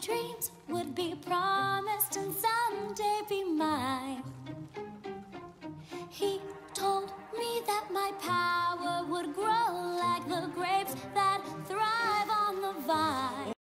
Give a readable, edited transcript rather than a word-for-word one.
dreams would be promised and someday be mine. He told me that my power would grow like the grapes that